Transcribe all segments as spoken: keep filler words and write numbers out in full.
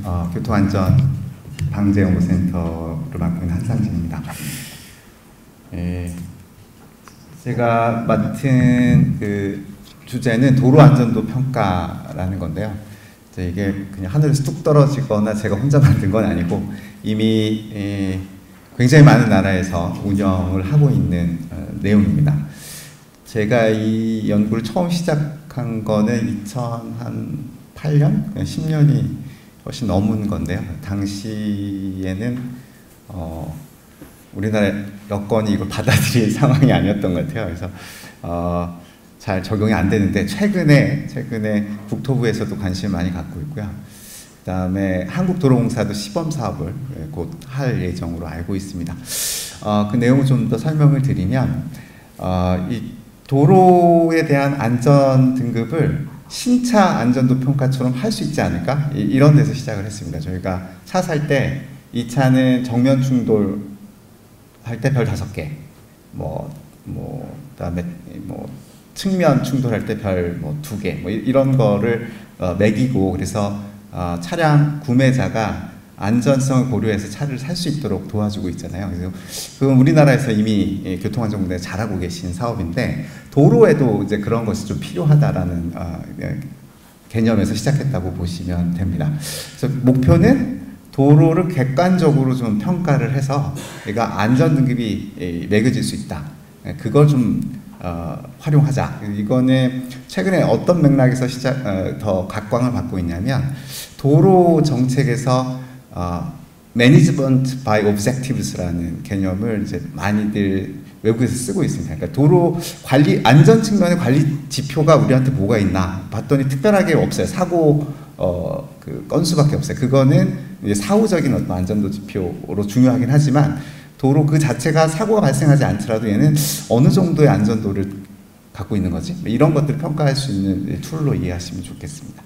어, 교통안전 방재연구센터를 맡고 있는 한상진입니다. 예, 제가 맡은 그 주제는 도로안전도 평가라는 건데요. 이게 그냥 하늘에서 뚝 떨어지거나 제가 혼자 만든 건 아니고 이미 예, 굉장히 많은 나라에서 운영을 하고 있는 어, 내용입니다. 제가 이 연구를 처음 시작한 거는 이천팔 년? 십 년이 훨씬 넘은 건데요. 당시에는 어, 우리나라 여건이 이걸 받아들일 상황이 아니었던 것 같아요. 그래서 어, 잘 적용이 안 되는데 최근에 최근에 국토부에서도 관심을 많이 갖고 있고요. 그다음에 한국도로공사도 시범 사업을 곧 할 예정으로 알고 있습니다. 어, 그 내용을 좀 더 설명을 드리면 어, 이 도로에 대한 안전 등급을 신차 안전도 평가처럼 할 수 있지 않을까? 이런 데서 시작을 했습니다. 저희가 차 살 때 이 차는 정면 충돌 할 때 별 다섯 개, 뭐, 뭐, 그다음에 뭐 측면 충돌할 때 별 뭐 두 개, 뭐 이런 거를 어, 매기고 그래서 어, 차량 구매자가 안전성을 고려해서 차를 살 수 있도록 도와주고 있잖아요. 그래서 그건 우리나라에서 이미 교통안전공단에 잘하고 계신 사업인데 도로에도 이제 그런 것이 좀 필요하다라는 어, 개념에서 시작했다고 보시면 됩니다. 그래서 목표는 도로를 객관적으로 좀 평가를 해서 얘가 안전 등급이 매겨질 수 있다. 그걸 좀 어, 활용하자. 이거는 최근에 어떤 맥락에서 시작, 어, 더 각광을 받고 있냐면 도로 정책에서 어, Management by Objectives라는 개념을 이제 많이들 외국에서 쓰고 있습니다. 그러니까 도로 관리, 안전 측면의 관리 지표가 우리한테 뭐가 있나 봤더니 특별하게 없어요. 사고 어, 그 건수밖에 없어요. 그거는 이제 사후적인 어떤 안전도 지표로 중요하긴 하지만 도로 그 자체가 사고가 발생하지 않더라도 얘는 어느 정도의 안전도를 갖고 있는 거지? 이런 것들을 평가할 수 있는 툴로 이해하시면 좋겠습니다.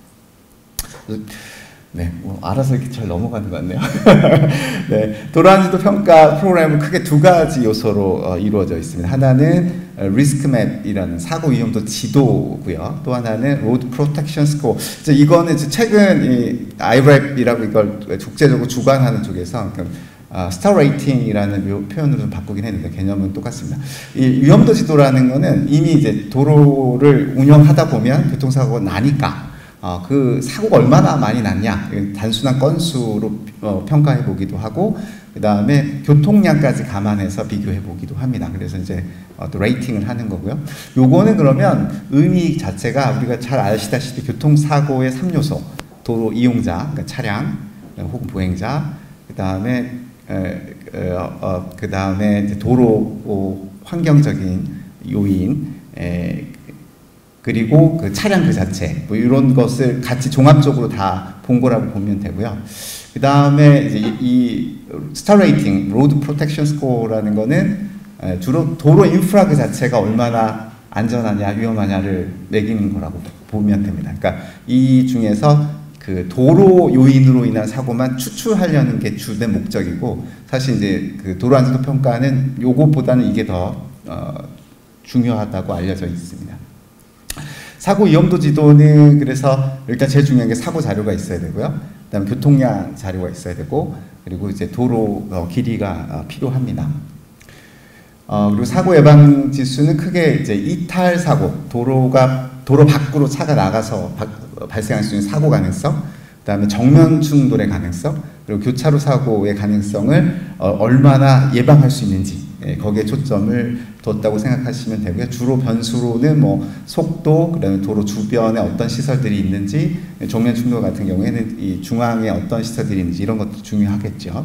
네, 뭐 알아서 이렇게 잘 넘어가는 것 같네요. 네, 도로안전도 평가 프로그램은 크게 두 가지 요소로 어, 이루어져 있습니다. 하나는 리스크맵이라는 사고 위험도 지도고요. 또 하나는 로드 프로텍션 스코어. 이제 이거는 이제 최근 이 아이랩이라고 이걸 국제적으로 주관하는 쪽에서 아, 스타 레이팅이라는 표현으로 좀 바꾸긴 했는데 개념은 똑같습니다. 이 위험도 지도라는 거는 이미 이제 도로를 운영하다 보면 교통사고가 나니까 어, 그 사고가 얼마나 많이 났냐 단순한 건수로 어, 평가해 보기도 하고 그 다음에 교통량까지 감안해서 비교해 보기도 합니다. 그래서 이제 어, 또 레이팅을 하는 거고요. 요거는 그러면 의미 자체가 우리가 잘 아시다시피 교통사고의 삼 요소 도로 이용자, 그러니까 차량 혹은 보행자, 그 다음에 어, 어, 그 다음에 도로 어, 환경적인 요인, 에, 그리고 그 차량 그 자체, 뭐 이런 것을 같이 종합적으로 다 본 거라고 보면 되고요. 그 다음에 이제 이, 이 스타 레이팅, 로드 프로텍션 스코어라는 거는 에, 주로 도로 인프라 그 자체가 얼마나 안전하냐, 위험하냐를 매기는 거라고 보면 됩니다. 그러니까 이 중에서 그 도로 요인으로 인한 사고만 추출하려는 게 주된 목적이고 사실 이제 그 도로안전도 평가는 요것보다는 이게 더 어, 중요하다고 알려져 있습니다. 사고 위험도 지도는 그래서 일단 제일 중요한 게 사고 자료가 있어야 되고요. 그다음에 교통량 자료가 있어야 되고 그리고 이제 도로 어, 길이가 어, 필요합니다. 어, 그리고 사고 예방 지수는 크게 이제 이탈 사고, 도로가 도로 밖으로 차가 나가서 바, 발생할 수 있는 사고 가능성, 그다음에 정면 충돌의 가능성, 그리고 교차로 사고의 가능성을 어, 얼마나 예방할 수 있는지 예, 거기에 초점을 뒀다고 생각하시면 되고요. 주로 변수로는 뭐 속도, 그다음에 도로 주변에 어떤 시설들이 있는지, 정면 충돌 같은 경우에는 이 중앙에 어떤 시설들이 있는지 이런 것도 중요하겠죠.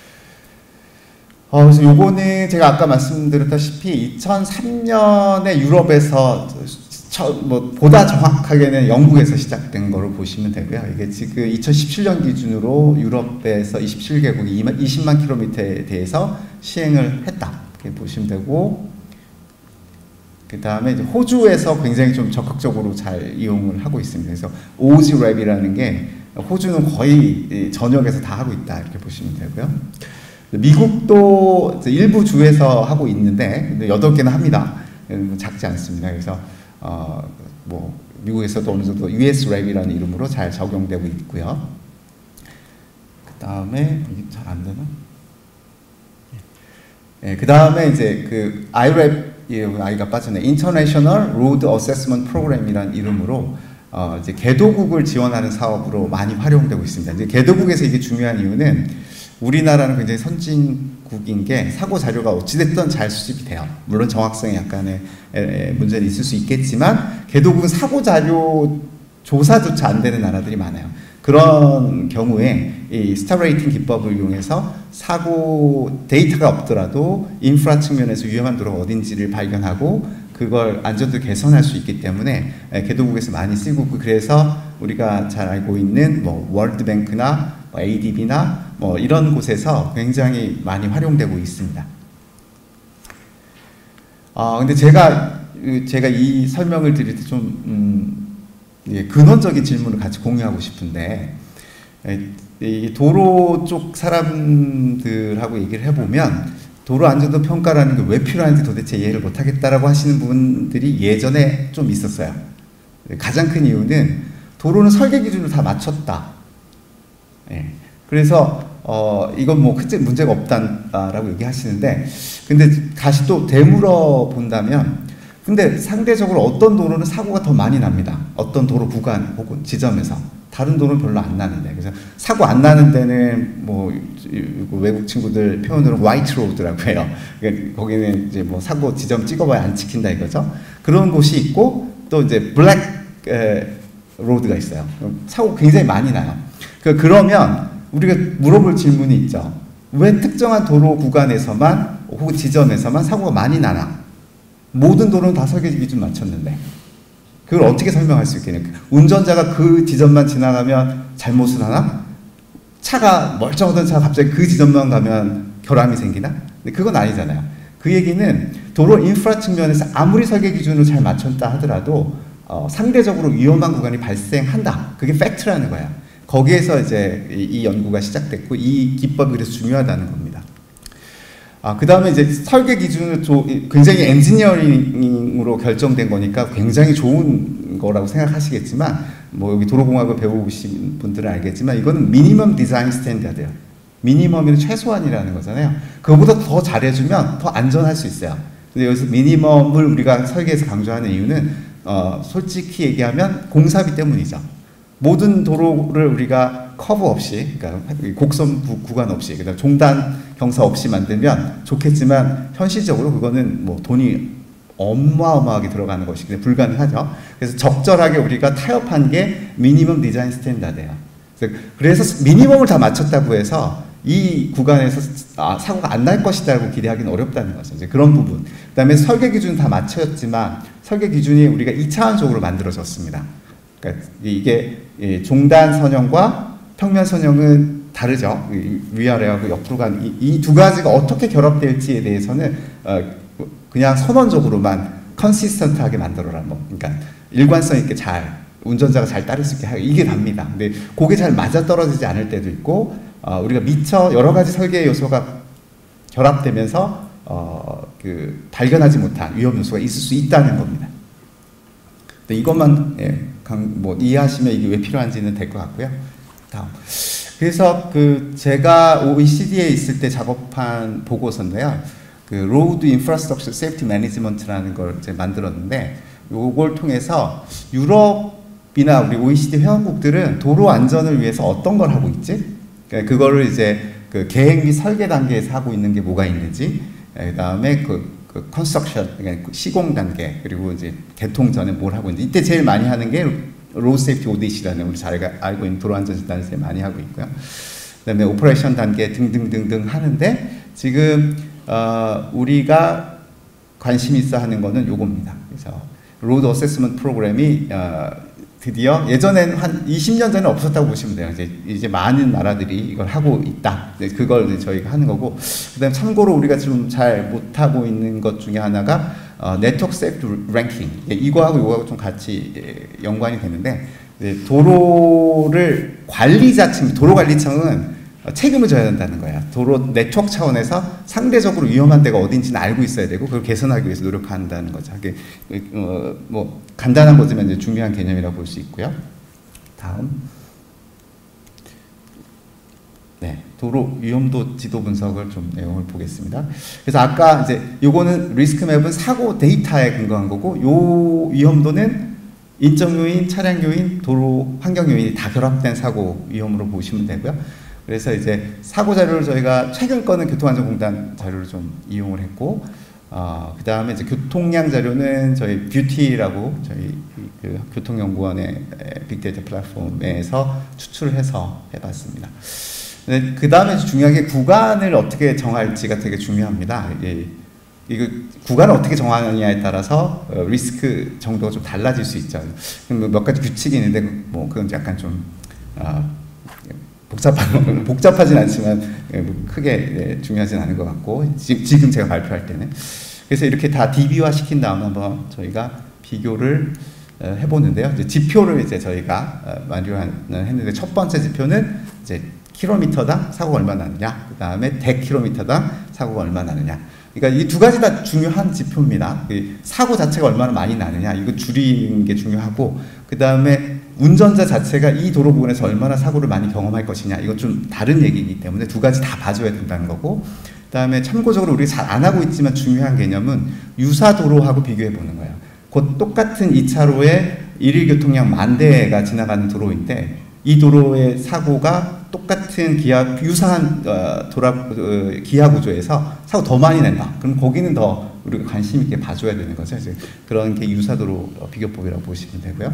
어, 그래서 요거는 제가 아까 말씀드렸다시피 이천삼 년에 유럽에서 저, 뭐 보다 정확하게는 영국에서 시작된 거로 보시면 되고요. 이게 지금 이천십칠 년 기준으로 유럽에서 이십칠 개국이 이십만 킬로미터에 대해서 시행을 했다. 이렇게 보시면 되고, 그 다음에 호주에서 굉장히 좀 적극적으로 잘 이용을 하고 있습니다. 그래서 오지랩이라는 게 호주는 거의 전역에서 다 하고 있다. 이렇게 보시면 되고요. 미국도 일부 주에서 하고 있는데 여덟 개나 합니다. 작지 않습니다. 그래서 어, 뭐 미국에서도 어느 정도 유에스랩이라는 이름으로 잘 적용되고 있고요. 다음에 이게 잘 안 되나? 예, 그 다음에 이제 그 아이랩 아이가 빠졌네. International Road Assessment Program이라는 이름으로 어 이제 개도국을 지원하는 사업으로 많이 활용되고 있습니다. 이제 개도국에서 이게 중요한 이유는 우리나라는 굉장히 선진국인 게 사고 자료가 어찌됐든 잘 수집이 돼요. 물론 정확성에 약간의 문제는 있을 수 있겠지만 개도국은 사고 자료 조사조차 안 되는 나라들이 많아요. 그런 경우에 이 스타 레이팅 기법을 이용해서 사고 데이터가 없더라도 인프라 측면에서 위험한 도로가 어딘지를 발견하고 그걸 안전도 개선할 수 있기 때문에 개도국에서 많이 쓰고 있고, 그래서 우리가 잘 알고 있는 뭐 월드뱅크나 뭐 에이디비나 뭐 이런 곳에서 굉장히 많이 활용되고 있습니다. 아 근데 제가 제가 이 설명을 드릴 때 좀 음, 예, 근원적인 질문을 같이 공유하고 싶은데, 이 도로 쪽 사람들하고 얘기를 해보면 도로 안전도 평가라는 게 왜 필요한지 도대체 이해를 못하겠다라고 하시는 분들이 예전에 좀 있었어요. 가장 큰 이유는 도로는 설계 기준을 다 맞췄다. 예, 그래서 어, 이건 뭐 크게 문제가 없다라고 얘기하시는데, 근데 다시 또 되물어 본다면, 근데 상대적으로 어떤 도로는 사고가 더 많이 납니다. 어떤 도로 구간 혹은 지점에서. 다른 도로는 별로 안 나는데. 그래서 사고 안 나는 데는 뭐 외국 친구들 표현으로 화이트 로드라고 해요. 그러니까 거기는 이제 뭐 사고 지점 찍어봐야 안 찍힌다 이거죠. 그런 곳이 있고, 또 이제 블랙 에, 로드가 있어요. 사고 굉장히 많이 나요. 그 그러면 우리가 물어볼 질문이 있죠. 왜 특정한 도로 구간에서만 혹은 지점에서만 사고가 많이 나나? 모든 도로는 다 설계 기준 맞췄는데 그걸 어떻게 설명할 수 있겠냐? 운전자가 그 지점만 지나가면 잘못을 하나? 차가 멀쩡하던 차가 갑자기 그 지점만 가면 결함이 생기나? 근데 그건 아니잖아요. 그 얘기는 도로 인프라 측면에서 아무리 설계 기준을 잘 맞췄다 하더라도 어, 상대적으로 위험한 구간이 발생한다. 그게 팩트라는 거야. 거기에서 이제 이, 이 연구가 시작됐고 이 기법이 그래서 중요하다는 겁니다. 아, 그 다음에 이제 설계 기준은 조, 굉장히 엔지니어링으로 결정된 거니까 굉장히 좋은 거라고 생각하시겠지만, 뭐 여기 도로공학을 배우신 분들은 알겠지만 이거는 미니멈 디자인 스탠다드예요. 미니멈이면 최소한이라는 거잖아요. 그거보다 더 잘해주면 더 안전할 수 있어요. 근데 여기서 미니멈을 우리가 설계에서 강조하는 이유는 어, 솔직히 얘기하면 공사비 때문이죠. 모든 도로를 우리가 커브 없이, 그러니까 곡선 구간 없이, 그다음 종단 경사 없이 만들면 좋겠지만 현실적으로 그거는 뭐 돈이 어마어마하게 들어가는 것이 불가능하죠. 그래서 적절하게 우리가 타협한 게 미니멈 디자인 스탠다드예요. 그래서 미니멈을 다 맞췄다고 해서 이 구간에서 아, 사고가 안 날 것이다라고 기대하기는 어렵다는 거죠. 이제 그런 부분. 그다음에 설계 기준은 다 맞췄지만 설계 기준이 우리가 이차원적으로 만들어졌습니다. 그러니까 이게 종단 선형과 평면 선형은 다르죠. 위아래하고 옆으로 가는 이 두 가지가 어떻게 결합될지에 대해서는 어, 그냥 선언적으로만 컨시스턴트하게 만들어라. 뭐, 그러니까 일관성 있게 잘 운전자가 잘 따를 수 있게 하고 이게 답니다. 근데 그게 잘 맞아 떨어지지 않을 때도 있고 어, 우리가 미처 여러 가지 설계 요소가 결합되면서 어, 그 발견하지 못한 위험 요소가 있을 수 있다는 겁니다. 근데 이것만 예, 강, 뭐 이해하시면 이게 왜 필요한지는 될 것 같고요. 다음. 그래서 그 제가 오이시디에 있을 때 작업한 보고서인데요. 그 로드 인프라스트럭처 세이프티 매니지먼트라는 걸 이제 만들었는데 요걸 통해서 유럽이나 우리 오이시디 회원국들은 도로 안전을 위해서 어떤 걸 하고 있지? 그러니까 그거를 이제 그 계획 및 설계 단계에서 하고 있는 게 뭐가 있는지, 그다음에 그, 그 컨스트럭션, 그러니까 시공 단계, 그리고 이제 개통 전에 뭘 하고 있는지. 이때 제일 많이 하는 게 로드 세이프티 오디시라는 우리 잘 알고 있는 도로 안전 진단을 제일 많이 하고 있고요. 그다음에 오퍼레이션 단계 등등등등 하는데 지금 어, 우리가 관심 있어 하는 거는 요겁니다. 그래서 로드 어세스먼트 프로그램이 어, 드디어 예전에는 한 이십 년 전에 없었다고 보시면 돼요. 이제, 이제 많은 나라들이 이걸 하고 있다. 그걸 저희가 하는 거고, 그다음 참고로 우리가 좀 잘 못하고 있는 것 중에 하나가 어, 네트워크 세이프티 랭킹. 이거하고 이거하고 좀 같이 예, 연관이 되는데, 도로를 관리자 측, 도로관리청은 책임을 져야 된다는 거야. 도로 네트워크 차원에서 상대적으로 위험한 데가 어딘지는 알고 있어야 되고 그걸 개선하기 위해서 노력한다는 거죠. 이게 어, 뭐 간단한 거지만 이제 중요한 개념이라고 볼 수 있고요. 다음. 네. 도로 위험도 지도 분석을 좀 내용을 보겠습니다. 그래서 아까 이제 요거는 리스크 맵은 사고 데이터에 근거한 거고, 요 위험도는 인적 요인, 차량 요인, 도로 환경 요인이 다 결합된 사고 위험으로 보시면 되고요. 그래서 이제 사고 자료를 저희가 최근 거는 교통안전공단 자료를 좀 이용을 했고, 어, 그 다음에 이제 교통량 자료는 저희 뷰티라고 저희 그 교통연구원의 빅데이터 플랫폼에서 추출해서 해봤습니다. 그 다음에 중요하게 구간을 어떻게 정할지가 되게 중요합니다. 이게, 이거 구간을 어떻게 정하느냐에 따라서 어, 리스크 정도가 좀 달라질 수 있죠. 몇 가지 규칙이 있는데 뭐 그건 약간 좀 어, 복잡한 복잡하진 않지만 크게 예, 중요하진 않은 것 같고, 지, 지금 제가 발표할 때는. 그래서 이렇게 다 디비화 시킨 다음에 한번 저희가 비교를 어, 해보는데요. 이제 지표를 이제 저희가 어, 마련했는데, 첫 번째 지표는 이제 킬로미터당 사고가 얼마 나느냐, 그 다음에 데킬로미터당 사고가 얼마 나느냐. 그러니까 이 두 가지 다 중요한 지표입니다. 사고 자체가 얼마나 많이 나느냐, 이거 줄이는 게 중요하고, 그 다음에 운전자 자체가 이 도로 부분에서 얼마나 사고를 많이 경험할 것이냐, 이건 좀 다른 얘기이기 때문에 두 가지 다 봐줘야 된다는 거고, 그 다음에 참고적으로 우리가 잘 안 하고 있지만 중요한 개념은 유사 도로하고 비교해 보는 거예요. 곧 똑같은 이 차로에 일일 교통량 만 대가 지나가는 도로인데, 이 도로의 사고가 똑같은 기하, 유사한 어, 도라, 어, 기하 구조에서 사고 더 많이 낸다. 그럼 거기는 더 우리가 관심 있게 봐줘야 되는 거죠. 이제 그런 게 유사도로 비교법이라고 보시면 되고요.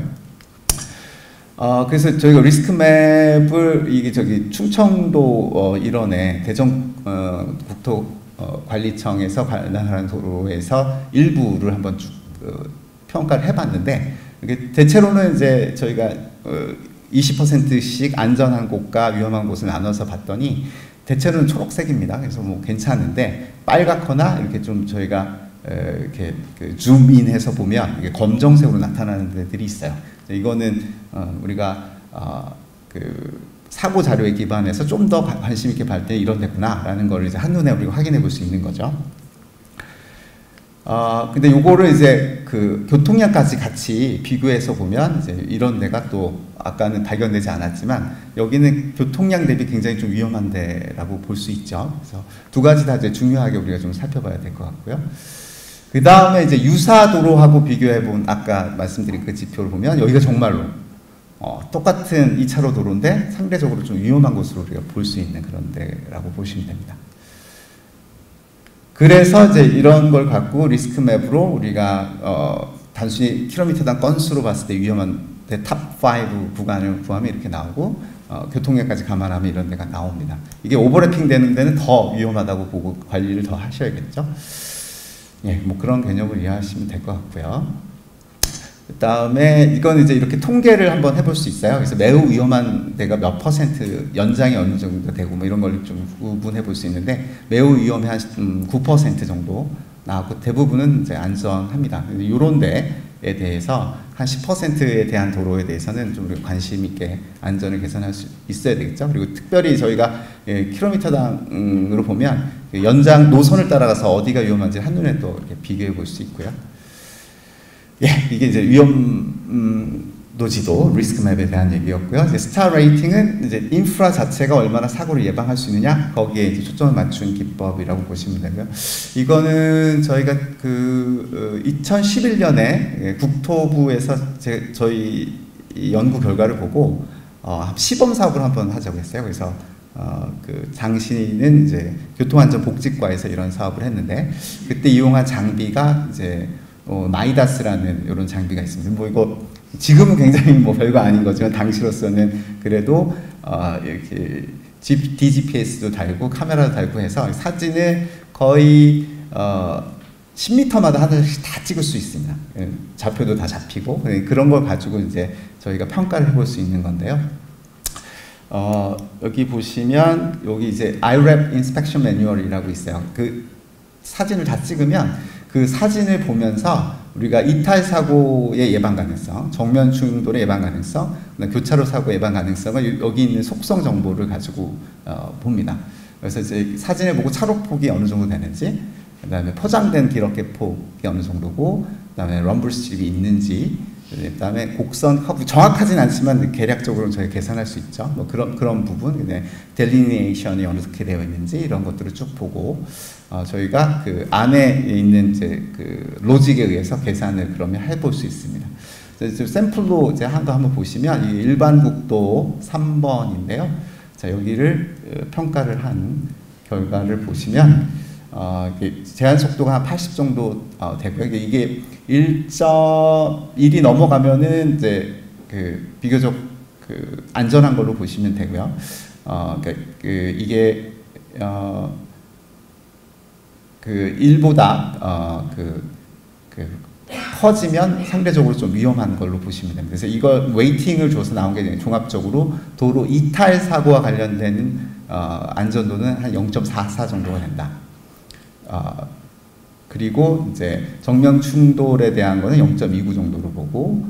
어, 그래서 저희가 리스크 맵을 이게 저기 충청도 어, 일원의 대전 어, 국토 어, 관리청에서 관할하는 도로에서 일부를 한번 쭉 어, 평가를 해봤는데, 이게 대체로는 이제 저희가 어, 이십 퍼센트씩 안전한 곳과 위험한 곳을 나눠서 봤더니 대체로는 초록색입니다. 그래서 뭐 괜찮은데, 빨갛거나 이렇게 좀 저희가 에, 이렇게 그 줌인해서 보면 이게 검정색으로 나타나는 데들이 있어요. 이거는 어, 우리가 어, 그 사고 자료에 기반해서 좀 더 관심 있게 볼 때 이런 데구나라는 걸 이제 한눈에 우리가 확인해 볼 수 있는 거죠. 어, 근데 요거를 이제 그 교통량까지 같이 비교해서 보면 이제 이런 데가 또 아까는 발견되지 않았지만, 여기는 교통량 대비 굉장히 좀 위험한 데라고 볼 수 있죠. 그래서 두 가지 다 이제 중요하게 우리가 좀 살펴봐야 될 것 같고요. 그 다음에 이제 유사 도로하고 비교해 본 아까 말씀드린 그 지표를 보면, 여기가 정말로 어, 똑같은 이 차로 도로인데 상대적으로 좀 위험한 곳으로 우리가 볼 수 있는 그런 데라고 보시면 됩니다. 그래서 이제 이런 걸 갖고 리스크 맵으로 우리가 어, 단순히 킬로미터당 건수로 봤을 때 위험한 데 탑 오 구간을 구하면 이렇게 나오고, 어, 교통량까지 감안하면 이런 데가 나옵니다. 이게 오버래핑 되는 데는 더 위험하다고 보고 관리를 더 하셔야겠죠. 예, 뭐 그런 개념을 이해하시면 될 것 같고요. 그 다음에 이건 이제 이렇게 통계를 한번 해볼 수 있어요. 그래서 매우 위험한 데가 몇 퍼센트, 연장이 어느 정도 되고 뭐 이런 걸 좀 구분해 볼 수 있는데, 매우 위험해 한 구 퍼센트 정도 나왔고, 대부분은 이제 안전합니다. 이런 데에 대해서 한 십 퍼센트에 대한 도로에 대해서는 좀 관심 있게 안전을 개선할 수 있어야 되겠죠. 그리고 특별히 저희가 예, 킬로미터당으로 보면 연장 노선을 따라가서 어디가 위험한지 한눈에 또 이렇게 비교해 볼 수 있고요. 예, 이게 이제 위험도 지도 리스크 맵에 대한 얘기였고요. 이제 스타 레이팅은 이제 인프라 자체가 얼마나 사고를 예방할 수 있느냐, 거기에 이제 초점을 맞춘 기법이라고 보시면 되고요. 이거는 저희가 그 이천십일 년에 국토부에서 제, 저희 연구 결과를 보고 어, 시범 사업을 한번 하자고 했어요. 그래서 어, 그 당시는 이제 교통안전복지과에서 이런 사업을 했는데, 그때 이용한 장비가 이제 어, 마이다스라는 이런 장비가 있습니다. 뭐 이거 지금은 굉장히 뭐 별거 아닌 거지만 당시로서는 그래도 어, 이렇게 디지피에스도 달고 카메라도 달고 해서 사진을 거의 어, 십 미터마다 하나씩 다 찍을 수 있습니다. 좌표도 다 잡히고, 그런 걸 가지고 이제 저희가 평가를 해볼 수 있는 건데요. 어, 여기 보시면 여기 이제 아이랩 인스펙션 매뉴얼이라고 있어요. 그 사진을 다 찍으면 그 사진을 보면서 우리가 이탈 사고의 예방 가능성, 정면 충돌의 예방 가능성, 교차로 사고 예방 가능성을 여기 있는 속성 정보를 가지고 어, 봅니다. 그래서 이제 사진을 보고 차로 폭이 어느 정도 되는지, 그 다음에 포장된 기럽개 폭이 어느 정도고, 그 다음에 럼블 스트립이 있는지, 그다음에 곡선 커브 정확하진 않지만 계략적으로는 저희 계산할 수 있죠. 뭐 그런 그런 부분, 델리니에이션이 어떻게 되어 있는지 이런 것들을 쭉 보고 어, 저희가 그 안에 있는 이제 그 로직에 의해서 계산을 그러면 해볼 수 있습니다. 이제 샘플로 이제 한 거 한번 보시면 이 일반 국도 삼 번인데요. 자, 여기를 평가를 한 결과를 보시면 어, 제한 속도가 한 팔십 정도 어, 되고요. 이게 일 점 일이 넘어가면은 이제 그 비교적 그 안전한 걸로 보시면 되고요. 어, 그, 그 이게 어, 그 일보다 어, 그, 그 커지면 상대적으로 좀 위험한 걸로 보시면 됩니다. 그래서 이거 웨이팅을 줘서 나온 게 종합적으로 도로 이탈 사고와 관련된 어, 안전도는 한 영 점 사사 정도가 된다. 어, 그리고 이제 정면 충돌에 대한 거는 영 점 이구 정도로 보고,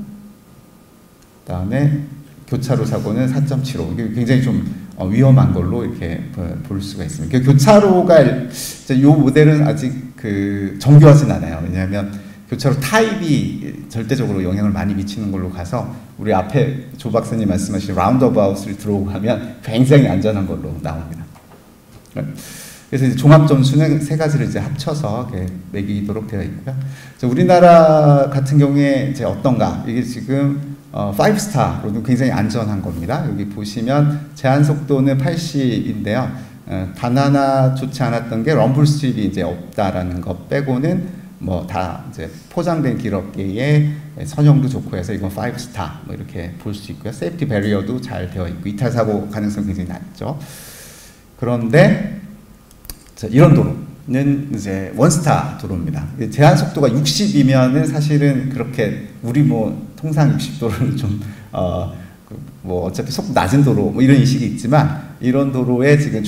그다음에 교차로 사고는 사 점 칠오. 이게 굉장히 좀 어, 위험한 걸로 이렇게 볼 수가 있습니다. 교차로가 이 모델은 아직 그 정교하진 않아요. 왜냐하면 교차로 타입이 절대적으로 영향을 많이 미치는 걸로 가서 우리 앞에 조 박사님 말씀하신 라운드어바웃을 들어오고 하면 굉장히 안전한 걸로 나옵니다. 그래서 이제 종합 점수는 세 가지를 이제 합쳐서 매기도록 되어 있고요. 우리나라 같은 경우에 이제 어떤가? 이게 지금 어, 오 스타로도 굉장히 안전한 겁니다. 여기 보시면 제한 속도는 팔십인데요. 어, 단 하나 좋지 않았던 게 럼블 스트립이 이제 없다라는 것 빼고는 뭐 다 이제 포장된 길업계의 선형도 좋고 해서 이건 오 스타 뭐 이렇게 볼 수 있고요. 세이프티 배리어도 잘 되어 있고 이탈 사고 가능성이 굉장히 낮죠. 그런데 자, 이런 도로는 이제 원스타 도로입니다. 제한 속도가 육십이면은 사실은 그렇게 우리 뭐 통상 육십 도로는 좀 어 뭐 어차피 속도 낮은 도로 뭐 이런 인식이 있지만 이런 도로에 지금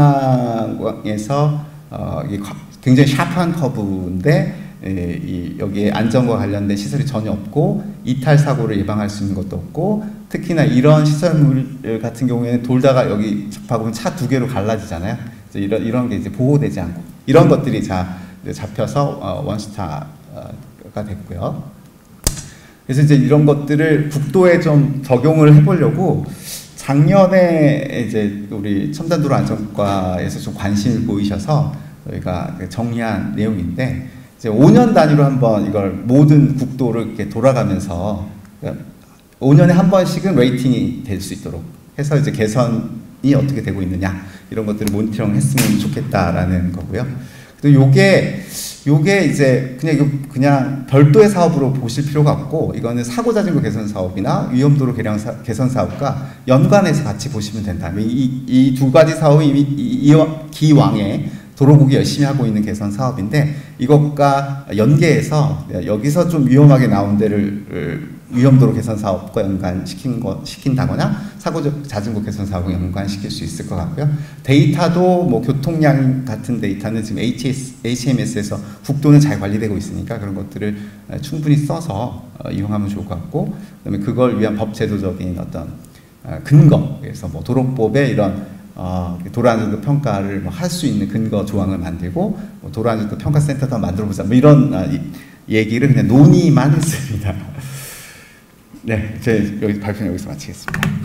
중앙에서 어 이게 굉장히 샤프한 커브인데 에, 이 여기에 안전과 관련된 시설이 전혀 없고 이탈 사고를 예방할 수 있는 것도 없고 특히나 이런 시설물 같은 경우에는 돌다가 여기 봐보면 차 두 개로 갈라지잖아요. 이런 이런 게 이제 보호되지 않고 이런 것들이 자 잡혀서 어, 원스타가 됐고요. 그래서 이제 이런 것들을 국도에 좀 적용을 해보려고 작년에 이제 우리 첨단도로 안전과에서 좀 관심을 보이셔서 저희가 정리한 내용인데 이제 오 년 단위로 한번 이걸 모든 국도를 이렇게 돌아가면서 오 년에 한 번씩은 레이팅이 될 수 있도록 해서 이제 개선이 어떻게 되고 있느냐 이런 것들을 모니터링 했으면 좋겠다라는 거고요. 또 요게 요게 이제 그냥 그냥 별도의 사업으로 보실 필요가 없고 이거는 사고 자전거 개선 사업이나 위험도로 개량 사, 개선 사업과 연관해서 같이 보시면 된다. 이 이 두 가지 사업이 이미 이, 이, 기왕에 도로국이 열심히 하고 있는 개선 사업인데 이것과 연계해서 여기서 좀 위험하게 나온 데를 위험도로 개선 사업과 연관시킨 거, 시킨다거나 사고 자전거 개선 사업과 연관시킬 수 있을 것 같고요. 데이터도 뭐 교통량 같은 데이터는 지금 에이치엠에스에서 국도는 잘 관리되고 있으니까 그런 것들을 충분히 써서 이용하면 좋을 것 같고, 그다음에 그걸 위한 법제도적인 어떤 근거, 그래서 뭐 도로법에 이런 어, 도로안전도 평가를 뭐 할 수 있는 근거 조항을 만들고 뭐 도로안전도 평가센터도 만들어보자 뭐 이런 아, 이, 얘기를 그냥 논의만 했습니다. 네, 제 여기 발표는 여기서 마치겠습니다.